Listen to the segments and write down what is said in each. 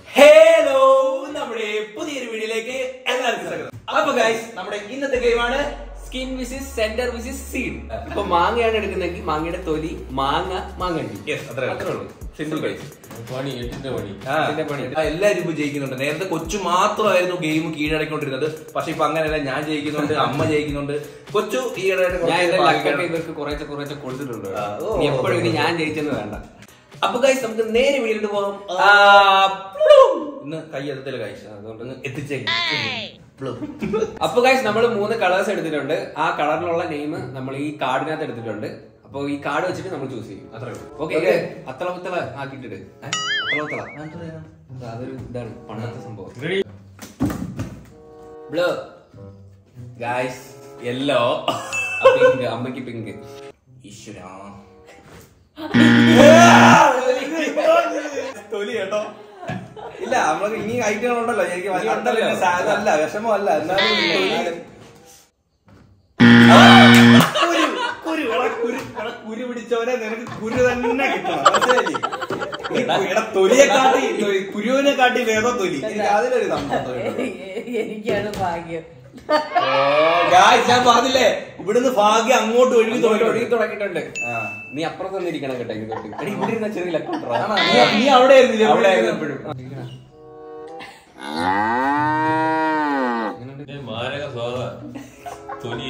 Hello, നമ്മുടെ പുതിയൊരു വീഡിയോയിലേക്ക് എല്ലാവർക്കും സ്വാഗതം. അപ്പൊ ഗൈസ്, നമ്മുടെ ഇന്നത്തെ ഗെയിമാണ് skin versus center versus seed. ഇപ്പൊ മാങ്ങയാണ് എടുക്കുന്നെങ്കിൽ മാങ്ങയുടെ തൊലി മാങ്ങ അത്രേ ഉള്ളൂ. Simple guys. പണി. എല്ലാരും ഇപ്പൊ ജയിക്കുന്നുണ്ട്. നേരത്തെ കൊച്ചു മാത്രമായിരുന്നു ഗെയിം കീഴടക്കൊണ്ടിരുന്നത്. പക്ഷെ ഇപ്പൊ അങ്ങനെയല്ല, ഞാൻ ജയിക്കുന്നുണ്ട്, അമ്മ ജയിക്കുന്നുണ്ട്. കൊച്ചു ഇവർക്ക് കുറേശ്ശെ കൊടുത്തിട്ടുണ്ട്. എപ്പോഴും ഇനി ഞാൻ ജയിച്ചെന്ന് വേണ്ട. അപ്പൊ ഗൈസ്, നമുക്ക് നേരെ വീട്ടിൽ പോകാം. ഇന്ന് കൈ എത്തത്തില്ല ഗൈസ്, അതുകൊണ്ട് എത്തിച്ചേക്കും. അപ്പൊ ഗൈസ്, നമ്മൾ 3 കളേഴ്സ് എടുത്തിട്ടുണ്ട്. ആ കളറിലുള്ള നെയിം നമ്മൾ ഈ കാർഡിനകത്ത് എടുത്തിട്ടുണ്ട്. അപ്പൊ ഈ കാർഡ് വെച്ചിട്ട് നമ്മൾ ചൂസ് ചെയ്യും. അത്രേ ഓക്കെ. അത്തള ആക്കിയിട്ടിട്ട് അതൊരു ഇതാണ് പണ്ടത്തെ സംഭവം. Blue guys, yellow. പിങ്ക്. അമ്മയ്ക്ക് പിങ്ക്. ഈശ്വരാ, തൊലി കേട്ടോ. ഇല്ല, നമ്മൾക്ക് ഇനി ഐറ്റങ്ങളുണ്ടല്ലോ. എനിക്ക് അല്ല, വിഷമല്ല. കുരു പിടിച്ചവനെ നിനക്ക് കുരു തന്നെ കിട്ടണം. തൊലിയെ കാട്ടി കുരുവിനെ കാട്ടി വേദോ തൊലി. എനിക്ക് അതിലൊരു എനിക്കാണ് ഭാഗ്യം. ഞാൻ പറഞ്ഞില്ലേ, ഇവിടുന്ന് ഭാഗ്യം അങ്ങോട്ട് ഒഴുകി തുടങ്ങിയിട്ടുണ്ട്. നീ അപ്പുറത്ത് വന്നിരിക്കണം കേട്ടോ. ഇവിടെ ഇരുന്ന ചെറിയ നീ അവിടെ ആയിരുന്നില്ല. എപ്പോഴും മാരക സ്വാദ തൊലി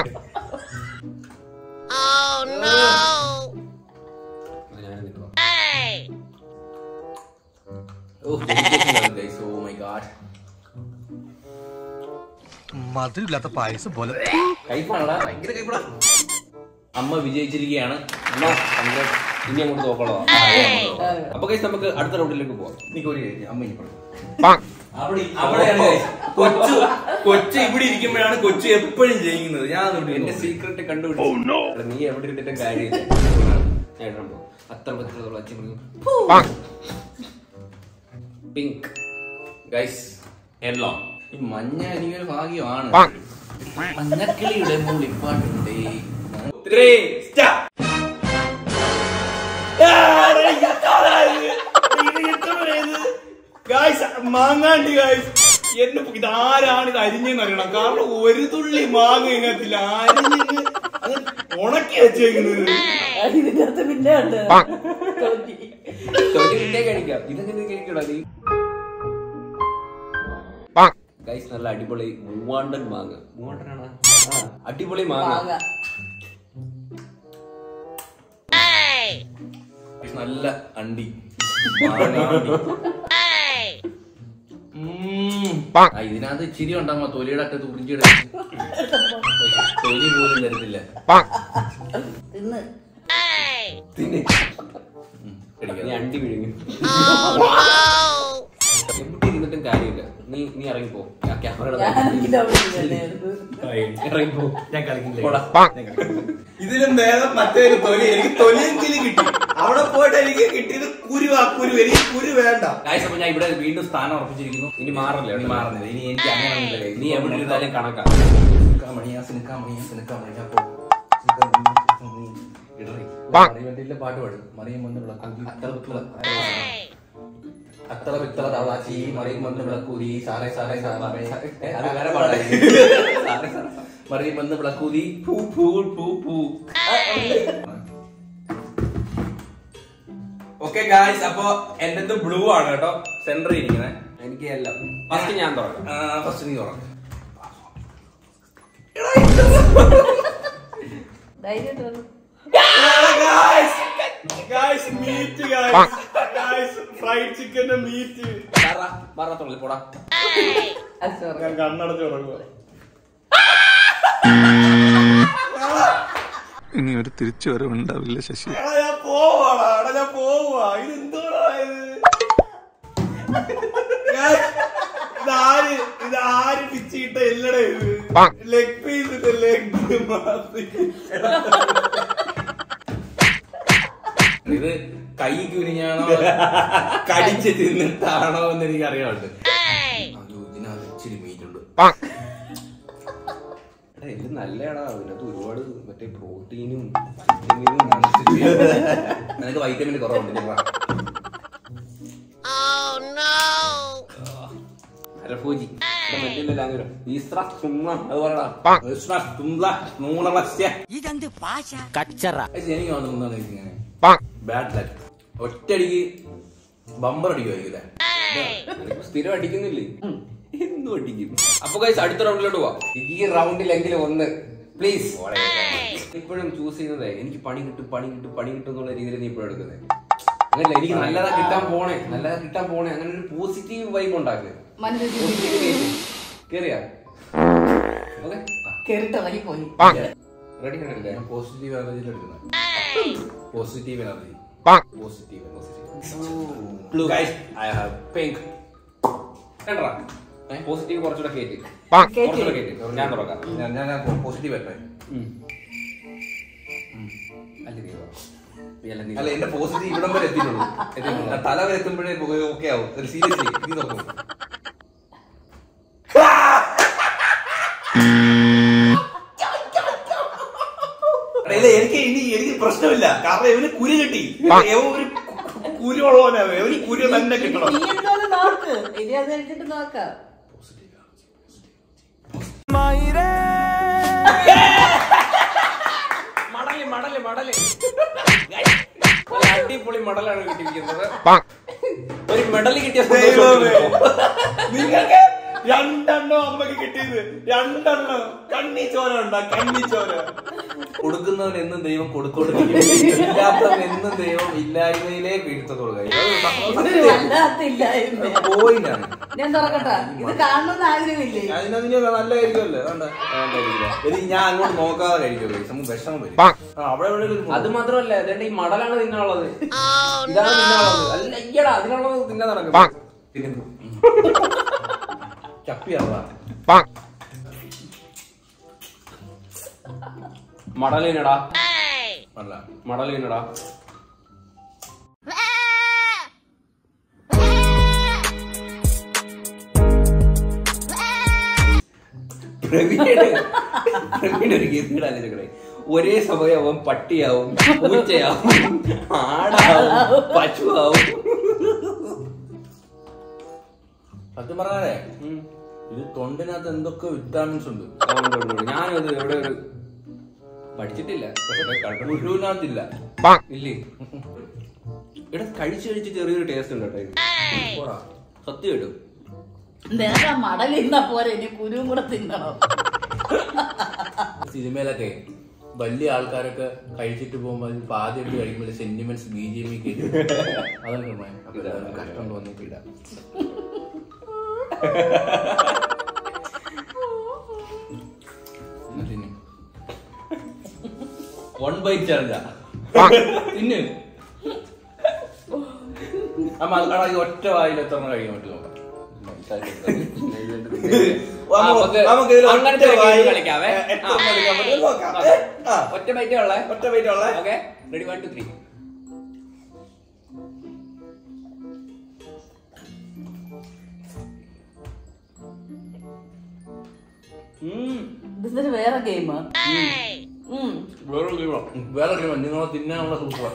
മധുരമില്ലാത്ത പായസം പോലെ. കൈപ്പാണടാ, ഭയങ്കര കൈപ്പാടാ. അമ്മ വിജയിച്ചിരിക്കുകയാണ്. ഇനി അങ്ങോട്ട് നോക്കണോ? അപ്പൊ ഗൈസ്, നമുക്ക് അടുത്ത റൗണ്ടിലേക്ക് പോവാം. നീ കോരി അമ്മ അവിടെയാണ് കൊച്ചു ഇവിടെ ഇരിക്കുമ്പോഴാണ് കൊച്ചു എപ്പോഴും ജയിക്കുന്നത്. ഞാൻ എന്റെ സീക്രട്ട് കണ്ടുപിടിച്ചു. നീ എവിടെ ഇരുന്നിട്ടും കാര്യമില്ല. പിങ്ക്. Guys, yellow. ഈ മഞ്ഞ എനിക്കൊരു ഭാഗ്യമാണ്. മഞ്ഞക്കിളിയുടെ മൂളിപ്പാട്ടുണ്ട്. മാങ്ങാണ്ടി ഗൈസ്, എന്നെ ഇതാരാണ് ഇത് അരിഞ്ഞെന്ന് അറിയണം. കാരണം ഒരു തുള്ളി മാങ്ങ ഇതിനകത്തില്ല. അരിഞ്ഞ് ഉണക്കി വെച്ചേക്കുന്നത്. ഇതിനകത്ത് പിന്നെ ഉണ്ട് കഴിക്കാം. ഇതെങ്ങനെ കഴിക്കണോ നീ? ഗൈസ്, നല്ല അടിപൊളി മൂവാണ്ടൻ മാങ്ങ. മൂവാണ്ടനാണ് അടിപൊളി മാങ്ങ. നല്ല അണ്ടി. ഇതിനകത്ത് ഇച്ചിരി ഉണ്ടാകുമ്പോ തൊലിയുടെ അറ്റത്ത് ഉറിഞ്ചിട തൊലി പോലും തരത്തില്ല. അണ്ടി വിഴുങ്ങി എവിടെ ഇരുന്നിട്ടും കാര്യമില്ല. നീ ഇറങ്ങിപ്പോ. ഇറങ്ങിപ്പോ. ഞാൻ കളിക്കില്ല. ഇതിലും ഭേദം മറ്റൊരു തൊലി. എനിക്ക് തൊലിയെങ്കിലും കിട്ടി. അവിടെ പോയിട്ട് എനിക്ക് കിട്ടിയത് കുരു. ആ കുരു എനിക്ക് കുരു വേണ്ട. അപ്പൊ ഞാൻ ഇവിടെ വീണ്ടും സ്ഥാനം ഉറപ്പിച്ചിരിക്കുന്നു. ഇനി മാറില്ല. ഇനി എനിക്ക് അങ്ങനെ നീ എവിടെ ഇരുന്നാലും കണക്കാ. പാട്ട് പാടും. മറിയം വന്ന് അത്തള പിത്തള തവളാച്ചി മറിയം വന്ന് വിളക്കൂതി സാറേ സാറേ സാറേ. അത് വേറെ പാടായി. മറിയം വന്ന് വിളക്കൂതി പൂ പൂ പൂ പൂ. ഓക്കെ ഗായ്സ്, അപ്പൊ എന്റെ ബ്ലൂ ആണ് കേട്ടോ സെന്ററിൽ ഇരിക്കുന്നത്. എനിക്ക് എല്ലാം ഫസ്റ്റ് ഞാൻ തുറക്കാം. ഫസ്റ്റ് നീ തുറക്കാം. ഫ്രൈഡ് ചിക്കന്റെ മീറ്റ് പോടാ. ഞാൻ കണ്ണടച്ച് തുടങ്ങുക. ഇനി ഒരു തിരിച്ചു വരവുണ്ടാവില്ല ശശി. ഞാൻ പോവാടാ, ഞാൻ പോവാ. ഇതെന്തോടാ ഇതാര് പിച്ചിട്ട എല്ലടേ ഇത്? Leg piece leg. ഇത് കൈ കുനിഞ്ഞാണോ കടിച്ച് തിന്നിട്ടാണോ എന്ന് എനിക്ക് അറിയാറുണ്ട്. ഇതിനകത്ത് ഇച്ചിരി മീറ്റുണ്ട്. ഇത് നല്ലതാടാ. അതിനകത്ത് ഒരുപാട് മറ്റേ പ്രോട്ടീനും നിനക്ക് വൈറ്റമിൻ കുറവുണ്ട്. ഫൂജി മറ്റുള്ള ലാംഗ്വേജ് അത് പറയടാ. എനിക്ക് വന്നിങ്ങനെ ബാഡ് ലക്ക്. ഒറ്റയടിക്ക് ബമ്പർ അടിക്കുമായിരിക്കും. സ്ഥിരം അടിക്കുന്നില്ലേ? എന്നും അടിക്കും. അപ്പൊ ഗൈസ് അടുത്ത റൗണ്ടിലോട്ട് പോവാം. ഈ റൗണ്ടിലെങ്കിലും ഒന്ന് പ്ലീസ്. ഇപ്പോഴും ചൂസ് ചെയ്യുന്നത് എനിക്ക് പണി കിട്ടും എന്നുള്ള രീതിയിൽ നീ ഇപ്പോഴും എടുക്കുന്നത് അങ്ങനല്ല. എനിക്ക് നല്ലതാ കിട്ടാൻ പോണേ അങ്ങനെ ഒരു പോസിറ്റീവ് വൈബ് ഉണ്ടാക്കുക. കേറിയാ ഓക്കെ കേറിട്ടിറങ്ങി പോയി. റെഡി കണ്ടില്ലേ? പോസിറ്റീവ് എനർജിയിൽ എടുക്കുന്നത്. Positive energy. Blue guys I have pink. കണ്ടറാ പോസിറ്റീവ് കുറച്ചുകൂടെ കേറ്റി. ഞാൻ തുറക്കാം. ഞാൻ പോസിറ്റീവ് അല്ലേ? അല്ല എന്റെ പോസിറ്റീവ് ഇവിടം വരെ എത്തിയിട്ടുള്ളൂ. തല വരെ എത്തുമ്പോഴേ ഓക്കെ ആവും. സീരിയസ്ലി നീ തുറക്കും. എനിക്ക് പ്രശ്നമില്ല. കാരണം ഇവന് കുരു കിട്ടി. ഒരു കുരു ഉള്ളവനാണ്. ഒരു കുരു തന്നെ കിട്ടണം. ഇനി അത് കഴിച്ചിട്ട് നോക്കാം. മടല് അടിപൊളി മടലാണ് കിട്ടിയിരിക്കുന്നത്. ഒരു മെഡൽ കിട്ടിയ നിങ്ങൾക്ക് 2 അമ്മക്ക് കിട്ടിയത് 2 കണ്ണിച്ചോര ഉണ്ടാ. കൊടുക്കുന്നവൻ എന്നും ദൈവം കൊടുത്തോണ്ടിരിക്കും. ഇല്ലാത്തവൻ എന്നും ദൈവം ഇല്ലായ്മയിലേക്ക് വീഴ്ത്തത്തോളൂ. പോയിന്റാണ്. ഞാൻ തുറക്കട്ടെ. ഇത് കാണണമെന്ന് ആഗ്രഹമില്ലേ? അതിനതിന് നല്ല കഴിക്കുമല്ലോ. ഞാൻ അങ്ങോട്ട് നോക്കാതെ കഴിക്കുമല്ലോ. നമുക്ക് വിഷമം വരും. അവിടെ അത് മാത്രമല്ല അതേണ്ട ഈ മടലാണ് തിന്നാനുള്ളത്. ഇതാണ് തിന്നാനുള്ളത്. അല്ല ഇയ്യടാ അതിനുള്ളത് തിന്നാൻ നടക്കും. ചപ്പിയാവാ മടലിനടാ അല്ല മടലിനടാ. പ്രവീൺ ഒരു ഗീതയുടെ ഒരേ സമയം അവൻ പട്ടിയാവും, പൂച്ചയാവും, ആടാവും, പശുവാവും. സത്യം പറഞ്ഞാലേ ഇത് തൊണ്ടിനകത്ത് എന്തൊക്കെ വിറ്റാമിൻസ് ഉണ്ട്. ഞാനത് എവിടെ ഒരു പഠിച്ചിട്ടില്ല. മുഴുവനകത്തില്ല. ഇല്ലേ? ഇവിടെ കഴിച്ച് ചെറിയൊരു ടേസ്റ്റ് ഉണ്ട് കേട്ടോ. സത്യം ഇടും. നിനക്ക് ആ മടൽ ഇന്നാ പോരെ, ഇനി കുരുവും കൂടെ തിന്നണം. സിനിമയിലൊക്കെ വലിയ ആൾക്കാരൊക്കെ കഴിച്ചിട്ട് പോകുമ്പോൾ പാതി എടുത്ത് കഴിക്കുമ്പോൾ സെന്റിമെന്റ്സ് BGM കേട്ടു. അതൊക്കെ കഷ്ടം തോന്നിയിട്ടില്ല. വൺ ബൈറ്റ് ചാലഞ്ചാ. പിന്നെ ഒറ്റ വായിൽ എത്ര കഴിയാൻ പറ്റും നോക്കാം. ഒറ്റ ബൈറ്റേ ഉള്ളേ. Okay ready 1 2 3. ഇതിന് വേറെ ഗെയിം. വേറെ നിങ്ങളെ തിന്നാനുള്ള സൂപ്പർ.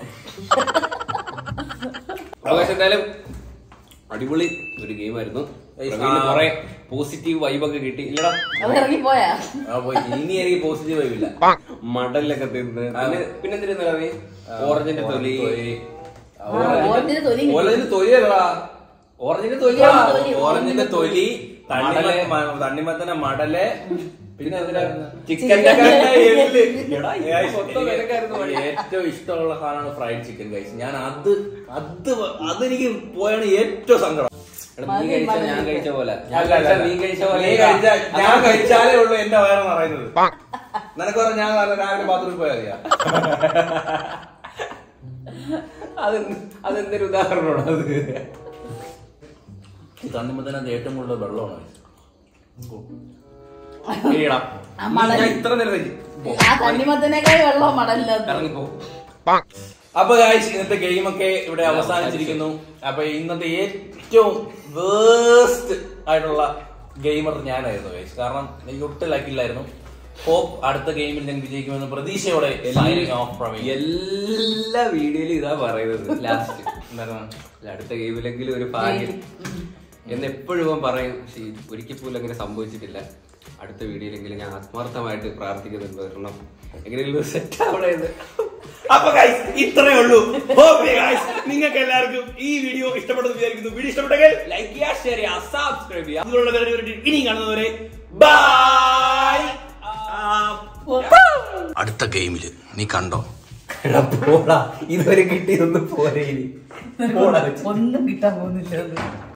എന്തായാലും അടിപൊളി ഒരു ഗെയിം ആയിരുന്നു. കുറെ പോസിറ്റീവ് വൈബൊക്കെ കിട്ടി. ഇല്ലടാ അത് ഇറങ്ങിപ്പോയാ? ഇനി എനിക്ക് പോസിറ്റീവ് വൈബില്ല. മടലൊക്കെ തിന്ന് പിന്നെ എന്തിനാ ഓറഞ്ചിന്റെ തൊലി. ഓറഞ്ചിന്റെ തൊലിയല്ലടാ, ഓറഞ്ചിന്റെ തൊലി, തണ്ണിമത്തന്റെ മടല്, പിന്നെ ചിക്കന്റെ ഏറ്റവും ഇഷ്ടമുള്ള സാധനമാണ് ഫ്രൈഡ് ചിക്കൻ ഗൈസ്. ഞാൻ അതെനിക്ക് പോയാണ് ഏറ്റവും സങ്കടം. ഞാൻ കഴിച്ച പോലെ ഞാൻ കഴിച്ചാലേ ഉള്ളൂ എന്റെ വയറ് പറയുന്നത്. നിനക്ക് പറഞ്ഞ ഞാൻ രാവിലെ ബാത്റൂമിൽ പോയാൽ അറിയാം. അതെന്തൊരു ഉദാഹരണമാണ് അത്. തണ്ണിമത്തനകത്ത് ഏറ്റവും കൂടുതൽ വെള്ളമാണ്. ഇത്ര നേരം തണ്ണിമത്തനേക്കാൾ വെള്ളം മടലില്ലാത്ത. ഇറങ്ങിപ്പോ. അപ്പൊ ഗൈസ് ഇന്നത്തെ ഗെയിമൊക്കെ ഇവിടെ അവസാനിച്ചിരിക്കുന്നു. അപ്പൊ ഇന്നത്തെ ഏറ്റവും വേസ്റ്റ് ആയിട്ടുള്ള ഗെയിമർ ഞാനായിരുന്നു ഗൈസ്. കാരണം എനിക്ക് ഒട്ടും ലക്കില്ലായിരുന്നു. ഹോപ്പ് അടുത്ത ഗെയിമിൽ ഞാൻ വിജയിക്കുമെന്ന് പ്രതീക്ഷയോടെ എല്ലാ വീഡിയോയിലും ഇതാ പറയുന്നത്. ലാസ്റ്റ് അടുത്ത ഗെയിമിലെങ്കിലും ഒരു ഭാഗ്യം എന്ന് എപ്പോഴും ഇവൻ പറയും. പക്ഷേ ഒരിക്കൽ പോലും അങ്ങനെ സംഭവിച്ചിട്ടില്ല. അടുത്ത വീഡിയോയിലെങ്കിലും ഞാൻ ആത്മാർത്ഥമായിട്ട് പ്രാർത്ഥിക്കുന്നുണ്ട് വരണം, എങ്ങനെയെങ്കിലും സെറ്റ് ആവണേന്ന്. അപ്പൊ ഗൈസ് ഇത്രേ ഉള്ളൂ. നിങ്ങൾക്ക് എല്ലാവർക്കും ഈ വീഡിയോ ഇഷ്ടപ്പെട്ടെന്ന് വിചാരിക്കുന്നു. വീഡിയോ ഇഷ്ടപ്പെട്ടെങ്കിൽ ലൈക്ക് ചെയ്യുക, ഷെയർ ചെയ്യുക, സബ്സ്ക്രൈബ് ചെയ്യുക. ഇതുപോലുള്ള ഇനിയും കാണുന്നവരെ ബൈ. അടുത്ത ഗെയിമില് നീ കണ്ടോ? ഇതുവരെ കിട്ടിയതൊന്നും പോരെ ഇനി. ഒന്നും കിട്ടാൻ പോകുന്നില്ല.